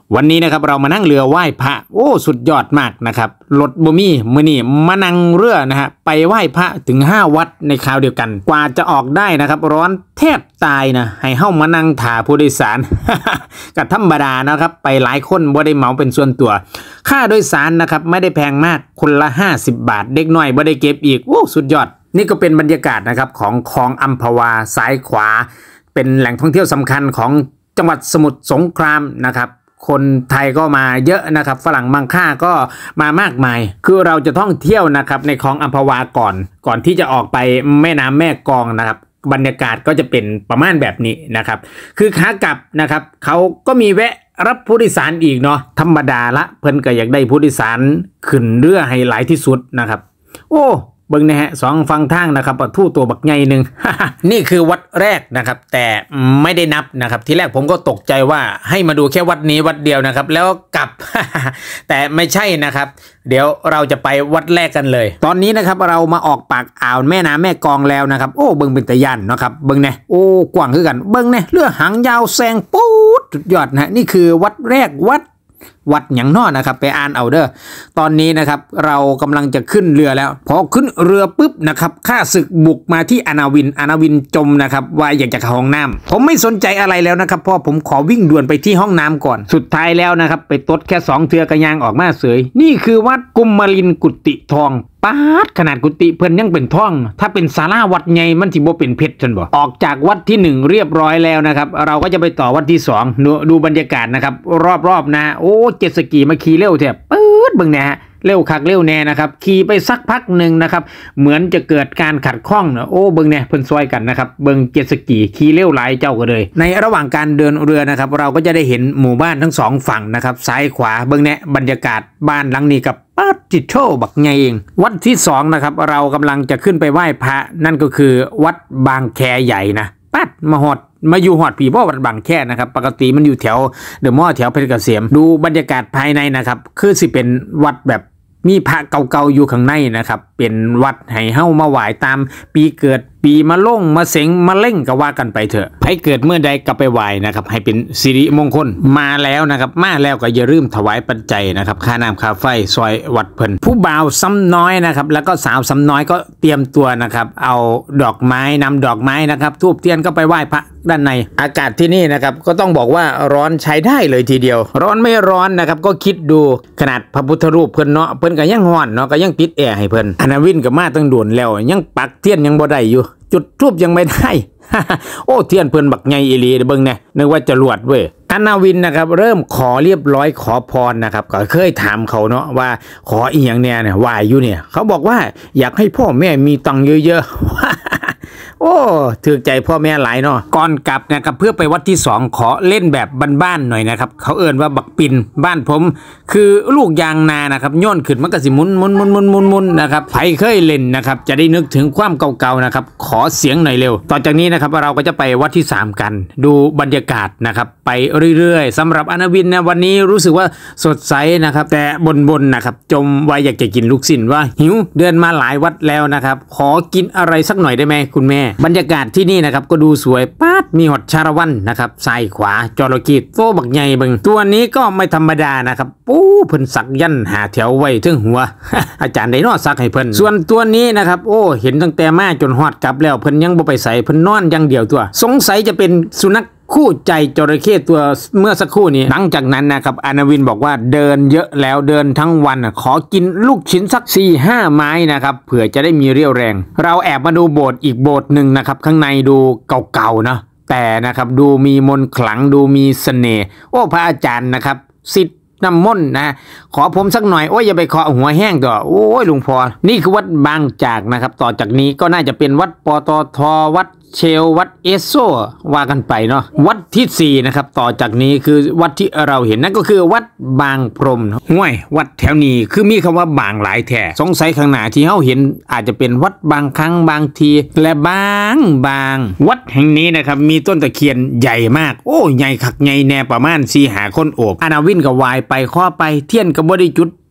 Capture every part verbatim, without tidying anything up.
วันนี้นะครับเรามานั่งเรือไหว้พระโอ้สุดยอดมากนะครับรถบ่มีมื้อนี้มานั่งเรือนะฮะไปไหว้พระถึงห้าวัดในคราวเดียวกันกว่าจะออกได้นะครับร้อนแทบตายนะให้เฮ้ามานั่งถ่าผู้โดยสาร ก็ธรรมดานะครับไปหลายคนบ่ได้เหมาเป็นส่วนตัวค่าโดยสารนะครับไม่ได้แพงมากคนละห้าสิบบาทเด็กน้อยบ่ได้เก็บอีกโอ้สุดยอดนี่ก็เป็นบรรยากาศนะครับของคลองอัมพวาซ้ายขวาเป็นแหล่งท่องเที่ยวสำคัญของจังหวัดสมุทรสงครามนะครับคนไทยก็มาเยอะนะครับฝรั่งบางค่าก็มามากมายคือเราจะท่องเที่ยวนะครับในคลองอัมพวาก่อนก่อนที่จะออกไปแม่น้ำแม่กลองนะครับบรรยากาศก็จะเป็นประมาณแบบนี้นะครับคือขากลับนะครับเขาก็มีแวะรับผู้โดยสารอีกเนาะธรรมดาละเพิ่นก็อยากได้ผู้โดยสารขึ้นเรือให้หลายที่สุดนะครับโอ้เบิ่งนะฮะสองฟังทางนะครับปะทู่ตัวบักใหญ่หนึ่ง นี่คือวัดแรกนะครับแต่ไม่ได้นับนะครับที่แรกผมก็ตกใจว่าให้มาดูแค่วัดนี้วัดเดียวนะครับแล้วกลับ แต่ไม่ใช่นะครับเดี๋ยวเราจะไปวัดแรกกันเลยตอนนี้นะครับเรามาออกปากอ่าวแม่น้ำแม่กลองแล้วนะครับโอ้เบิ่งเป็นตะยันนะครับเบิ่งเนี่ยโอ้กว้างคือกันเบิ่งเนี่ยเรือหางยาวแซงปูดสุดยอดนะนี่คือวัดแรกวัดวัดหยังนอนะครับไปอ่านเอาเด้อตอนนี้นะครับเรากำลังจะขึ้นเรือแล้วพอขึ้นเรือปุ๊บนะครับข้าศึกบุกมาที่อนาวินอนาวินจมนะครับว่าอยากจะเข้าห้องน้ำผมไม่สนใจอะไรแล้วนะครับเพราะผมขอวิ่งด่วนไปที่ห้องน้ำก่อนสุดท้ายแล้วนะครับไปตดแค่สองเทือกระยางออกมาเสยนี่คือวัดกุมมารินกุฏิทองปาดขนาดกุฏิเพิ่นยังเป็นท่องถ้าเป็นศาลาวัดใหญ่มันสิบ่เป็นเพชรจนบ่ออกจากวัดที่หนึ่งเรียบร้อยแล้วนะครับเราก็จะไปต่อวัดที่สองดูดูบรรยากาศนะครับรอบๆนะโอ้เจ็ตสกีมาขี่เร็วแทบปื๊ดเบิ่งนะฮะเร็วคักเร็วแน่นะครับขี่ไปสักพักหนึ่งนะครับเหมือนจะเกิดการขัดข้องนะโอ้เบิ่งเนี่ยเพิ่นซอยกันนะครับเบิ่งเจ็ตสกีขี่เร็วหลายเจ้าก็เลยในระหว่างการเดินเรือนะครับเราก็จะได้เห็นหมู่บ้านทั้งสองฝั่งนะครับซ้ายขวาเบิ่งเนี่ยบรรยากาศบ้านหลังนี้กับปัดจิตโชบักไงเองวัดที่สองนะครับเรากำลังจะขึ้นไปไหว้พระนั่นก็คือวัดบางแคใหญ่นะปัดมาหอดมาอยู่หอดผีบ่วัดบางแคนะครับปกติมันอยู่แถวเดอะมอลล์แถวเพชรเกษมดูบรรยากาศภายในนะครับคือสิเป็นวัดแบบมีพระเก่าๆอยู่ข้างในนะครับเป็นวัดให้เฮ้ามาไหว้ตามปีเกิดปีมะล่งมาเสงมาเล่งก็ว่ากันไปเถอะให้เกิดเมื่อใดก็ไปไหว้นะครับให้เป็นสิริมงคลมาแล้วนะครับมาแล้วก็อย่าลืมถวายปัจจัยนะครับค่าน้ำค่าไฟซอยวัดเพิ่นผู้บ่าวซ้ำน้อยนะครับแล้วก็สาวซ้ำน้อยก็เตรียมตัวนะครับเอาดอกไม้นำดอกไม้นะครับธูปเทียนก็ไปไหว้พระด้านในอากาศที่นี่นะครับก็ต้องบอกว่าร้อนใช้ได้เลยทีเดียวร้อนไม่ร้อนนะครับก็คิดดูขนาดพระพุทธรูปเพิ่นเนาะเพิ่นก็ยังฮ้อนเนาะก็ยังติดแอร์ให้เพิ่นอนาวินก็มาตั้งโดนแล้วยังปักเทียนยังบ่ได้อยู่จุดทูบยังไม่ได้ โอ้เทียนเพิ่นบักใหญ่อีหลีเบิ่งแน่นึกว่าจรวดเว้ยอนาวินนะครับเริ่มขอเรียบร้อยขอพรนะครับก็เคยถามเขาเนาะว่าขออีหยังแน่เนี่ยว่าอยู่เนี่ยเขาบอกว่าอยากให้พ่อแม่มีตังค์เยอะๆ โอ้ถือใจพ่อแม่หลายเนาะก่อนกลับนะครับเพื่อไปวัดที่สองขอเล่นแบบบ้านๆหน่อยนะครับเขาเอ่นว่าบักปินบ้านผมคือลูกยางนานะครับย้อนขึ้นมันก็สิมุนมุนมุนมุนมุนมุนนะครับใครเคยเล่นนะครับจะได้นึกถึงความเก่าๆนะครับขอเสียงหน่อยเร็วต่อจากนี้นะครับเราก็จะไปวัดที่สามกันดูบรรยากาศนะครับไปเรื่อยๆสำหรับอนาวินนะวันนี้รู้สึกว่าสดใสนะครับแต่บนๆนะครับจมไว้อยากจะกินลูกชิ้นว่าหิวเดินมาหลายวัดแล้วนะครับขอกินอะไรสักหน่อยได้ไหมคุณแม่บรรยากาศที่นี่นะครับก็ดูสวยป๊าดมีหอดชาละวันนะครับซ้ายขวาจระเข้โตบักใหญ่เบิ่งตัวนี้ก็ไม่ธรรมดานะครับปู้เพิ่นสักยันหาแถวไว้ถึงหัว อาจารย์ได้นอสักให้เพิ่นส่วนตัวนี้นะครับโอ้เห็นตั้งแต่มาจนฮอดกลับแล้วเพิ่นยังบ่ไปใส่เพิ่นนอนอย่างเดียวตัวสงสัยจะเป็นสุนัขคู่ใจจระเข้ตัวเมื่อสักครู่นี้หลังจากนั้นนะครับอนาวินบอกว่าเดินเยอะแล้วเดินทั้งวันขอกินลูกชิ้นสัก สี่ห้า ไม้นะครับเผื่อจะได้มีเรี่ยวแรงเราแอบมาดูโบสถ์อีกโบสถ์หนึ่งนะครับข้างในดูเก่าๆเนาะแต่นะครับดูมีมนต์ขลังดูมีเสน่ห์โอ้พระอาจารย์นะครับศิษย์น้ำมนต์นะขอผมสักหน่อยโอ้ยอย่าไปขอหัวแห้งตัวโอ้ยลุงพอนี่คือวัดบางจากนะครับต่อจากนี้ก็น่าจะเป็นวัดปตทวัดเชลวัดเอสโซว่ากันไปเนาะวัดที่สี่นะครับต่อจากนี้คือวัดที่เราเห็นนั่นก็คือวัดบางพรมห้วยวัดแถวนี้คือมีคำว่าบางหลายแท่สงสัยข้างหน้าที่เขาเห็นอาจจะเป็นวัดบางครั้งบางทีและบางบางวัดแห่งนี้นะครับมีต้นตะเคียนใหญ่มากโอ้ใหญ่คักใหญ่แน่ประมาณสี่หาคนโอบอนาวินก็วายไปข้อไปเทียนกับบริจุด ท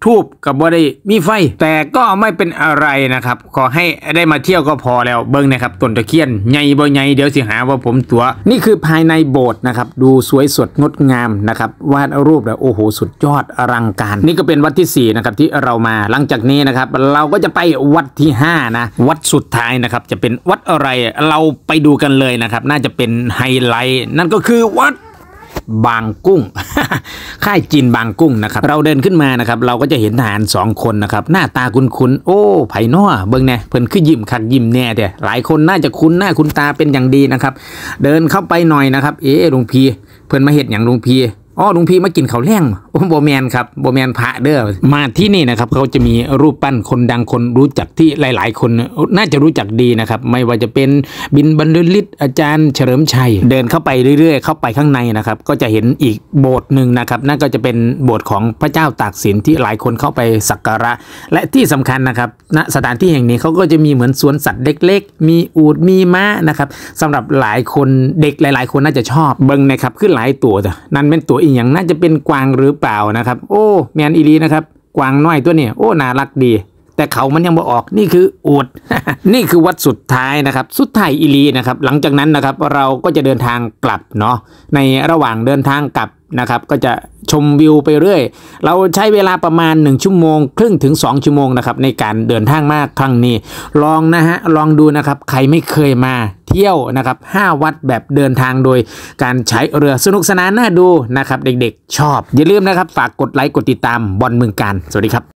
ทูบกับบ่ได้มีไฟแต่ก็ไม่เป็นอะไรนะครับขอให้ได้มาเที่ยวก็พอแล้วเบิ้งนะครับต้นตะเคียนใหญ่บ่ใหญ่เดี๋ยวสิหาว่าผมตัวนี่คือภายในโบสถ์นะครับดูสวยสดงดงามนะครับวาดรูปแล้วโอ้โหสุดยอดอลังการนี่ก็เป็นวัดที่สี่นะครับที่เรามาหลังจากนี้นะครับเราก็จะไปวัดที่ห้านะวัดสุดท้ายนะครับจะเป็นวัดอะไรเราไปดูกันเลยนะครับน่าจะเป็นไฮไลท์นั่นก็คือวัดบางกุ้ง ค่ายจีนบางกุ้งนะครับเราเดินขึ้นมานะครับเราก็จะเห็นทหารสองคนนะครับหน้าตาคุ้นๆโอ้ไผ่น้อเบิ่งแน่เพิ่นคือยิ้มคักยิ้มแน่เด้หลายคนน่าจะคุ้นหน้าคุ้นตาเป็นอย่างดีนะครับเดินเข้าไปหน่อยนะครับเอ๊ะหลวงพี่เพิ่นมาเฮ็ดหยังหลวงพี่อ๋อหลวงพี่มากินข้าวแล้งโอ้โบแมนครับโบแมนพระเด้อมาที่นี่นะครับเขาจะมีรูปปั้นคนดังคนรู้จักที่หลายๆคนน่าจะรู้จักดีนะครับไม่ว่าจะเป็นบินบรรลือฤทธิ์อาจารย์เฉลิมชัยเดินเข้าไปเรื่อยๆเข้าไปข้างในนะครับก็จะเห็นอีกโบสถ์หนึ่งนะครับนั่นก็จะเป็นโบสถ์ของพระเจ้าตากสินที่หลายคนเข้าไปสักการะและที่สำคัญนะครับณสถานที่แห่งนี้เขาก็จะมีเหมือนสวนสัตว์เล็กๆมีอูฐมีม้านะครับสำหรับหลายคนเด็กหลายๆคนน่าจะชอบเบิ่งนะครับขึ้นหลายตัวนั่นเป็นตัวอีกอย่างน่าจะเป็นกวางหรือเปล่านะครับโอ้แมนอีลีนะครับกวางน้อยตัวเนี่ยโอ้น่ารักดีแต่เขามันยังบ่ออกนี่คืออูฐ นี่คือวัดสุดท้ายนะครับสุดท้ายอีลีนะครับหลังจากนั้นนะครับเราก็จะเดินทางกลับเนาะในระหว่างเดินทางกลับนะครับก็จะชมวิวไปเรื่อยเราใช้เวลาประมาณหนึ่งชั่วโมงครึ่งถึงสองชั่วโมงนะครับในการเดินทางมากครั้งนี้ลองนะฮะลองดูนะครับใครไม่เคยมาเที่ยวนะครับห้าวัดแบบเดินทางโดยการใช้เรือสนุกสนานน่าดูนะครับเด็กๆชอบอย่าลืมนะครับฝากกดไลค์กดติดตามบอลเมืองการสวัสดีครับ